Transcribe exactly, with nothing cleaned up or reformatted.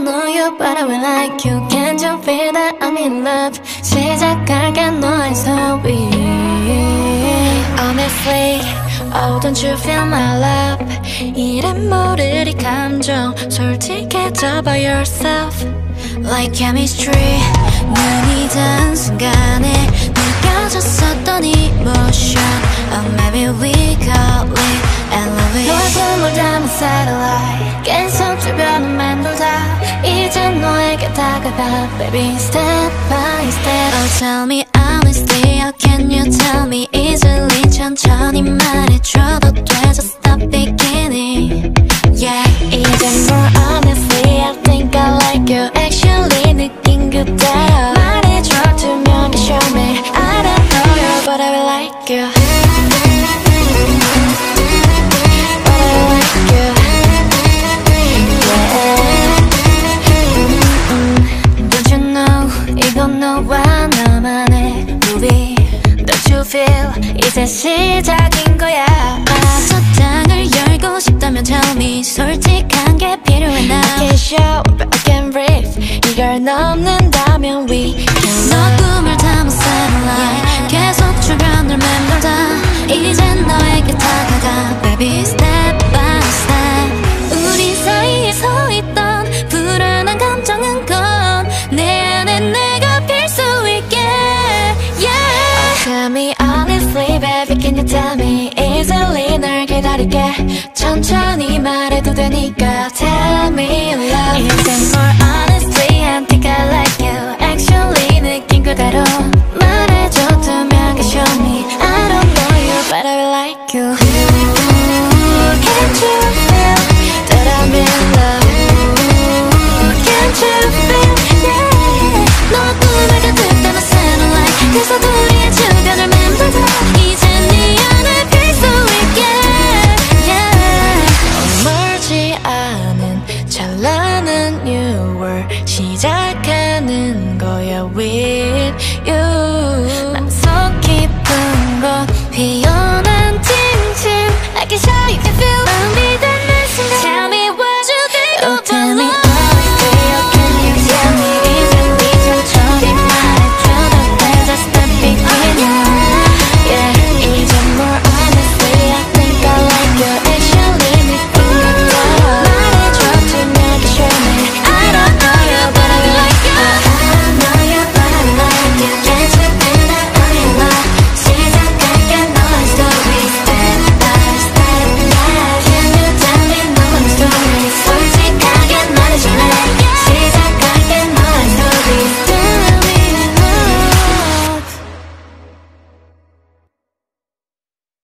know you but I will like you. Can't you feel that I'm in love? 시작할게 너의 소리. Honestly, oh don't you feel my love? 이름 모를 이 감정 솔직해져 by yourself. Like chemistry, 눈이 닿은 순간에 느껴졌었던 emotion. Oh maybe we call it elevation. 너의 숨을 담은 satellite 계속 주변을 맴돌다 이제 너에게 다가가 baby step by step. Oh tell me honestly, how can you tell me easily? 천천히 말해줘도 돼, just stop beginning. Yeah, even more honestly, I think I like you. Actually 느낀 그대로 말해줘 투명하게 show me. I don't know you but I will like you. But I will like you. Yeah. Don't you know 이건 너와 나만의 movie. Don't you feel 이제 시작인 거야. 서장을 열고 싶다면 tell me. 솔직한 게 필요해 나. I can't show but I can breathe. 이걸 넘는다면 we can love. 너 꿈을 담은 satellite 계속 주변을 맴돌다 이제 너에게 다가가 baby step by step. 우리 사이에 서 있던 불안한 감정은 건 내 안에 내가 필 수 있게. Yeah. Oh, tell me honestly baby can you tell me easily 널 기다릴게. 천천히 말해도 되니까 tell me love. Even more honestly I think I like you. Actually 느낀 그대로 말해줘 투명하게 show me. I don't know you but I will like you. Can't you feel that I'm in love? Can't you feel yeah. 너와 꿈을 가득 satellite 그래서 우리의 주변을 맴돌다 이제 네 안에 필 수 있게. Yeah. 멀지 않은 찬란한 유월 시작하는 거야 we.